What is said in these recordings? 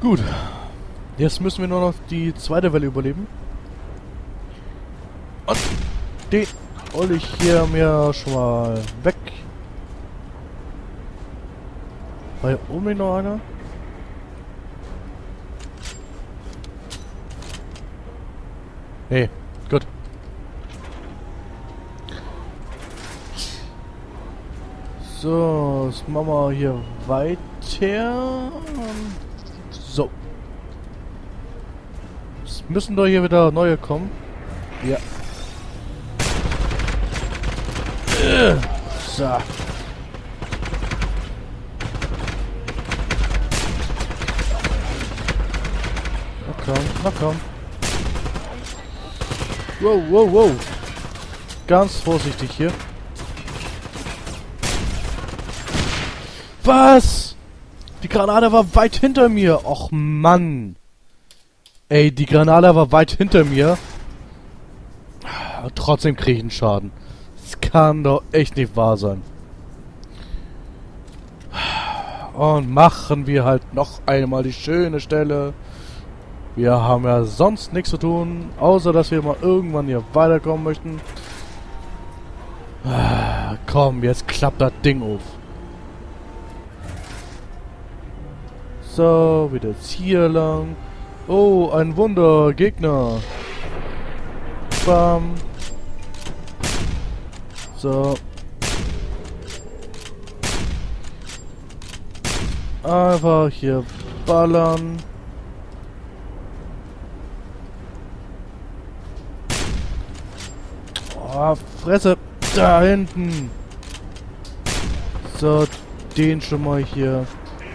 Gut. Jetzt müssen wir nur noch die zweite Welle überleben. Und den hole ich hier mir schon mal weg. War hier oben noch einer? Nee, gut. So, jetzt machen wir hier weiter. So. Es müssen doch hier wieder neue kommen. Ja. So. Na komm, na komm. Wow, wow, wow. Ganz vorsichtig hier. Was? Die Granate war weit hinter mir. Och, Mann. Ey, die Granate war weit hinter mir. Trotzdem kriege ich einen Schaden. Das kann doch echt nicht wahr sein. Und machen wir halt noch einmal die schöne Stelle. Wir haben ja sonst nichts zu tun, außer dass wir mal irgendwann hier weiterkommen möchten. Komm, jetzt klappt das Ding auf. So, wieder jetzt hier lang. Oh, ein Wunder, Gegner. Bam. So. Einfach hier ballern. Oh, Fresse. Da hinten. So, den schon mal hier.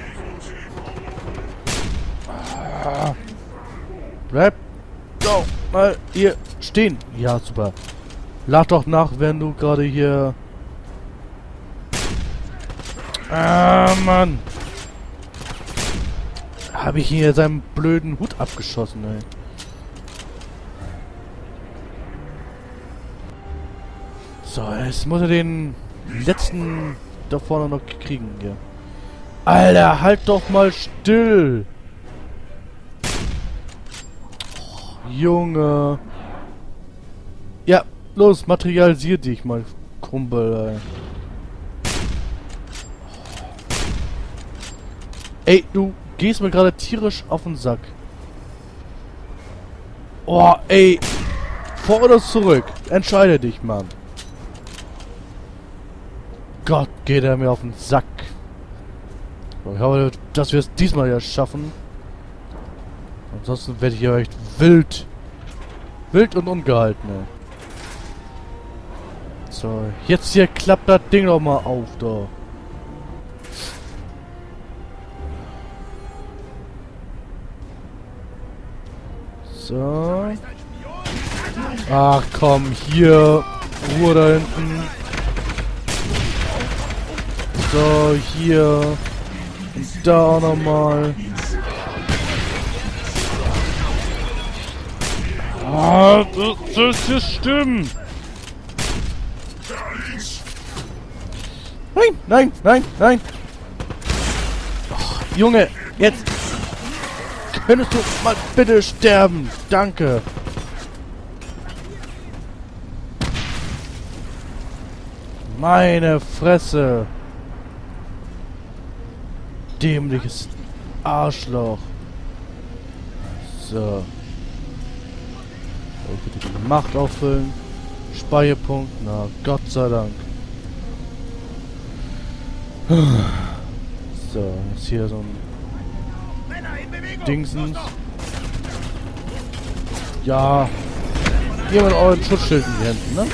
Bleib doch mal hier stehen. Ja, super. Lad doch nach, wenn du gerade hier... Ah, Mann. Habe ich hier seinen blöden Hut abgeschossen, ey. So, jetzt muss er den letzten da vorne noch kriegen, hier. Alter, halt doch mal still. Junge. Ja, los, materialisier dich mal, Kumpel, ey. Ey, du gehst mir gerade tierisch auf den Sack. Oh, ey. Vor oder zurück? Entscheide dich, Mann. Gott, geht er mir auf den Sack. Ich hoffe, dass wir es diesmal ja schaffen. Ansonsten werde ich hier echt wild. Wild und ungehalten, ey. So, jetzt hier klappt das Ding doch mal auf, da. So. Ach komm, hier. Ruhe da hinten. So, hier. Und da auch nochmal. Ah, das soll hier stimmen. Nein, nein, nein, nein. Oh, Junge, jetzt könntest du mal bitte sterben. Danke. Meine Fresse. Dämliches Arschloch. So. Bitte die Macht auffüllen. Speicherpunkt. Na, Gott sei Dank. So, jetzt hier so ein Dingsens. Ja. Hier mit euren Schutzschilden in die Händen, ne?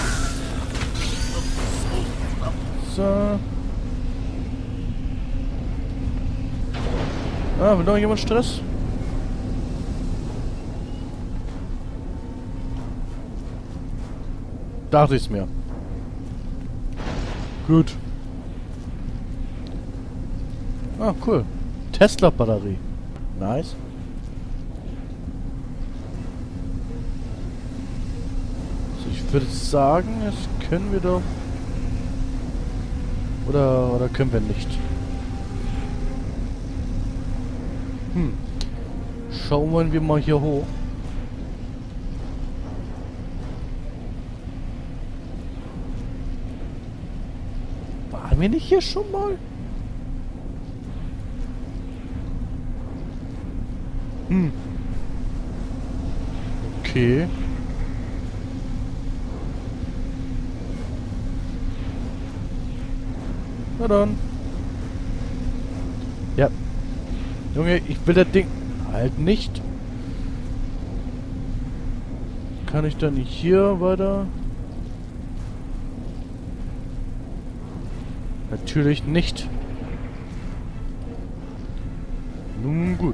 So. Ah, will noch jemand Stress? Dachte ich's mir. Gut. Ah, cool. Tesla-Batterie. Nice. So, ich würde sagen, jetzt können wir doch... Oder können wir nicht? Schauen wir mal hier hoch. Waren wir nicht hier schon mal? Okay. Na dann. Ja. Junge, ich will das Ding halt nicht. Kann ich dann nicht hier weiter? Natürlich nicht. Nun gut.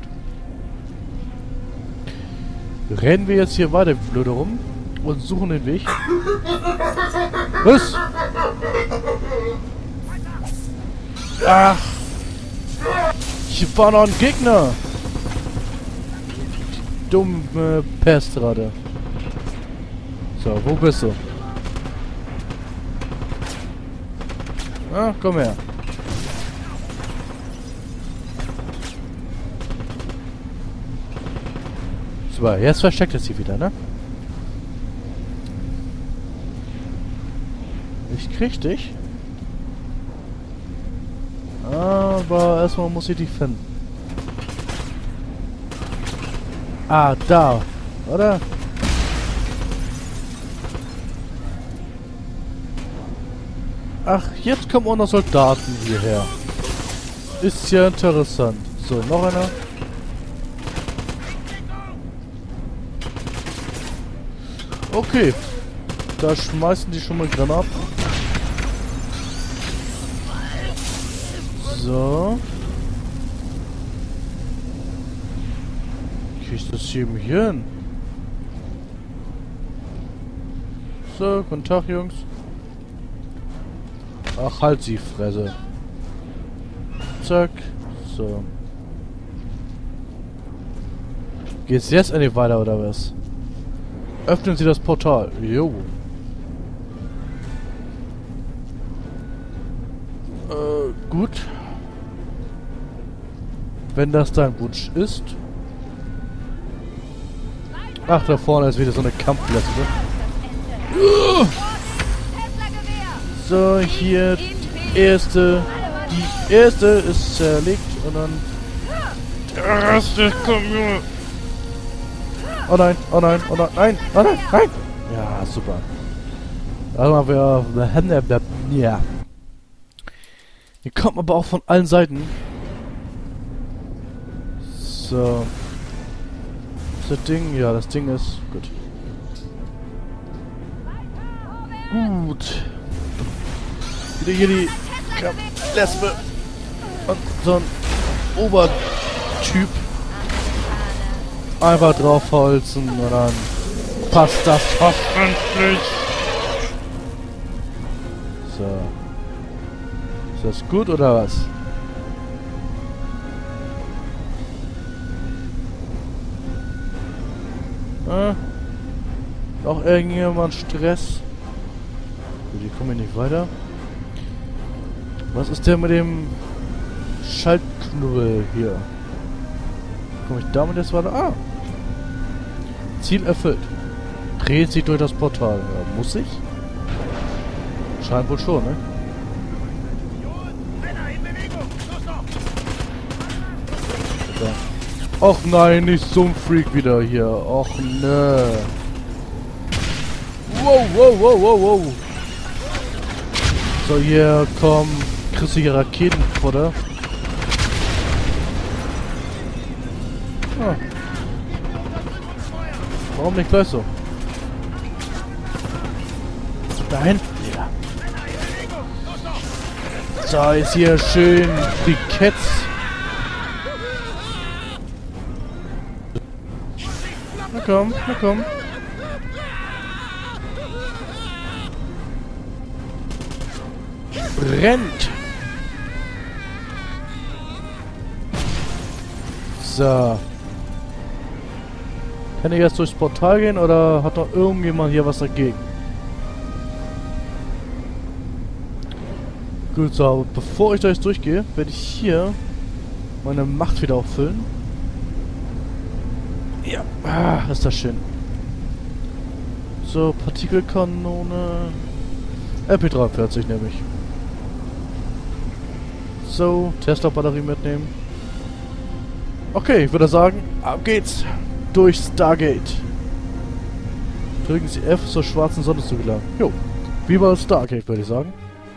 Rennen wir jetzt hier weiter wie blöde rum und suchen den Weg. Was? Ach! Hier war noch ein Gegner! Dumme Pestrade. So, wo bist du? Ah, komm her. Super, jetzt versteckt es sie wieder, ne? Ich krieg dich. Aber erstmal muss ich dich finden. Ah, da. Oder? Ach, jetzt kommen auch noch Soldaten hierher. Ist ja interessant. So, noch einer. Okay. Da schmeißen die schon mal Granaten. So. Krieg ich das hier hin? So, guten Tag, Jungs. Ach, halt sie Fresse. Zack. So. Geht's jetzt endlich weiter, oder was? Öffnen Sie das Portal. Jo. Gut. Wenn das dein Wunsch ist. Ach, da vorne ist wieder so eine Kampfplätze. So, hier die erste. Die erste ist zerlegt und dann. Der Rest kommt nur. Oh nein, oh nein, oh nein, nein, oh nein, nein! Ja, super. Also wir. Ja. Hier kommt aber auch von allen Seiten. So. Ist das Ding? Ja, das Ding ist. Gut. Gut. Wieder hier die Lesbe. Und so ein Obertyp. Einfach draufholzen und dann passt das hoffentlich. So. Ist das gut oder was? Noch irgendjemand Stress? Die kommen hier nicht weiter. Was ist denn mit dem Schaltknubbel hier? Komme ich damit jetzt weiter? Ah! Ziel erfüllt. Dreht sich durch das Portal. Ja, muss ich? Scheint wohl schon, ne? Ja. Och nein, nicht so ein Freak wieder hier. Och nö. Wow, wow, wow, wow, wow. So, hier kommen christliche Raketenfutter. Ah. Warum nicht gleich so? Dahin? Ja. So, ist hier schön Briketts. Na komm, na komm. Brennt! So. Kann ich jetzt durchs Portal gehen oder hat noch irgendjemand hier was dagegen? Gut, so, aber bevor ich da jetzt durchgehe, werde ich hier meine Macht wieder auffüllen. Ja, ist das schön. So, Partikelkanone. RP43 nehme ich. So, Tesla-Batterie mitnehmen. Okay, ich würde sagen, ab geht's. Durch Stargate. Drücken Sie F zur schwarzen Sonne zu gelangen. Jo, wie bei Stargate, würde ich sagen.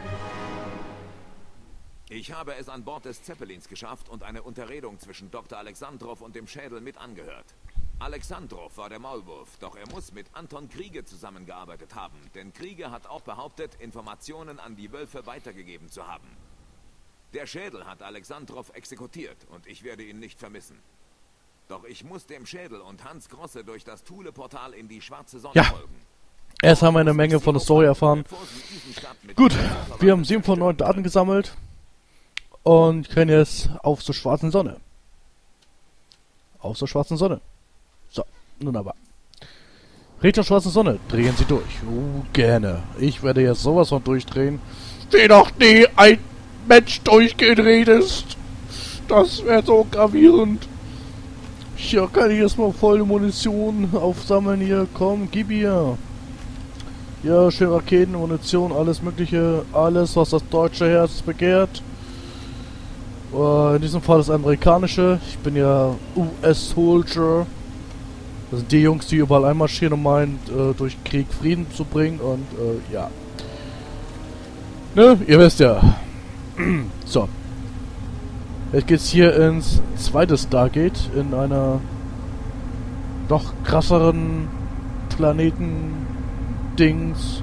Ich habe es an Bord des Zeppelins geschafft und eine Unterredung zwischen Dr. Alexandrov und dem Schädel mit angehört. Alexandrov war der Maulwurf, doch er muss mit Anton Kriege zusammengearbeitet haben, denn Kriege hat auch behauptet, Informationen an die Wölfe weitergegeben zu haben. Der Schädel hat Alexandrov exekutiert und ich werde ihn nicht vermissen. Doch ich muss dem Schädel und Hans Grosse durch das Thule-Portal in die schwarze Sonne folgen. Erst haben wir eine Menge von der Story erfahren. Gut, wir haben 7 von 9 Daten gesammelt und können jetzt auf zur schwarzen Sonne. Auf zur schwarzen Sonne. So, nun aber. Richtung schwarzen Sonne, drehen Sie durch. Gerne. Ich werde jetzt sowas von durchdrehen, wie noch nie ein Mensch durchgedreht ist. Das wäre so gravierend. Hier kann ich erstmal volle Munition aufsammeln. Hier, komm, gib ihr. Ja, schön Raketen, Munition, alles mögliche. Alles, was das deutsche Herz begehrt. In diesem Fall das amerikanische. Ich bin ja US-Soldier. Das sind die Jungs, die überall einmarschieren und meinen, durch Krieg Frieden zu bringen. Und, ja. Ne, ihr wisst ja. So. Jetzt geht's hier ins zweite Stargate, in einer doch krasseren Planeten-Dings.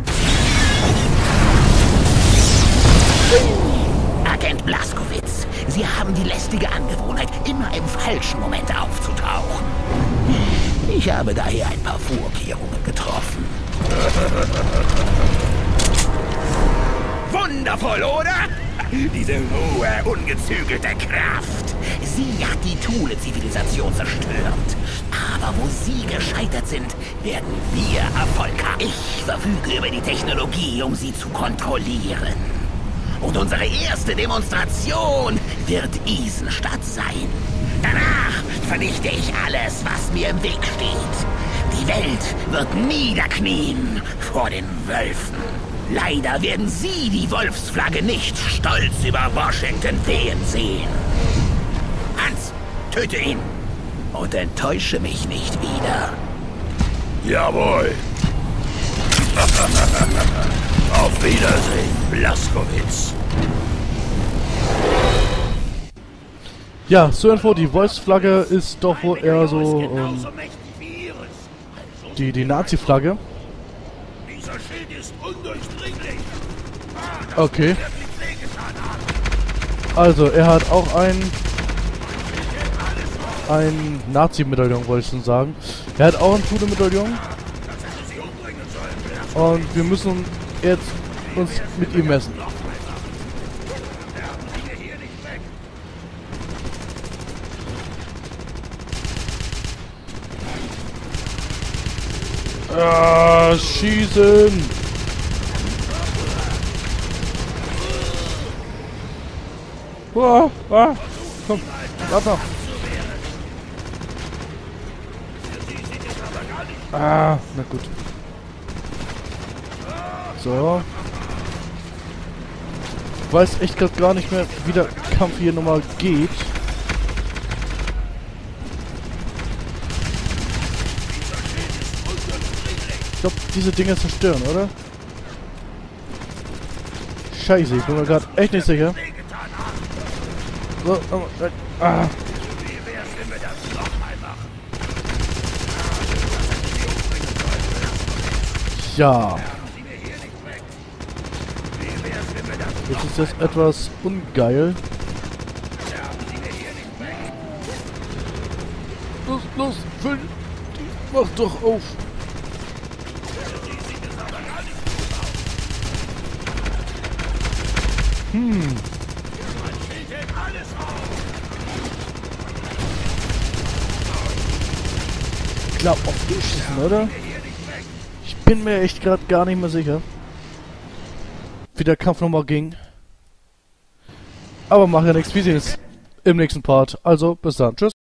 Agent Blaskowitz, Sie haben die lästige Angewohnheit, immer im falschen Moment aufzutauchen. Ich habe daher ein paar Vorkehrungen getroffen. Wundervoll, oder? Diese hohe, ungezügelte Kraft. Sie hat die Thule-Zivilisation zerstört. Aber wo Sie gescheitert sind, werden wir Erfolg haben. Ich verfüge über die Technologie, um sie zu kontrollieren. Und unsere erste Demonstration wird Isenstadt sein. Danach vernichte ich alles, was mir im Weg steht. Die Welt wird niederknien vor den Wölfen. Leider werden Sie die Wolfsflagge nicht stolz über Washington wehen sehen. Hans, töte ihn und enttäusche mich nicht wieder. Jawohl. Auf Wiedersehen, Blaskowitz. Ja, zur Info, die Wolfsflagge ist doch wohl eher so die Nazi-Flagge. Dieser Schild ist undurchdringlich. Okay. Also, er hat auch ein Nazi-Medaillon, wollte ich schon sagen. Er hat auch ein Thule-Medaillon. Und wir müssen jetzt uns mit ihm messen. Schießen! Komm, warte noch. Na gut. So. Ich weiß echt gerade gar nicht mehr, wie der Kampf hier nochmal geht. Ich glaube, diese Dinger zerstören, oder? Scheiße, ich bin mir gerade echt nicht sicher. So, Ja. Jetzt ist das etwas ungeil. Los, Phil! Mach doch auf! Ich glaube, auf die schießen, oder? Ich bin mir echt gerade gar nicht mehr sicher, wie der Kampf nochmal ging. Aber mach ja nichts, wir sehen es im nächsten Part. Also, bis dann. Tschüss.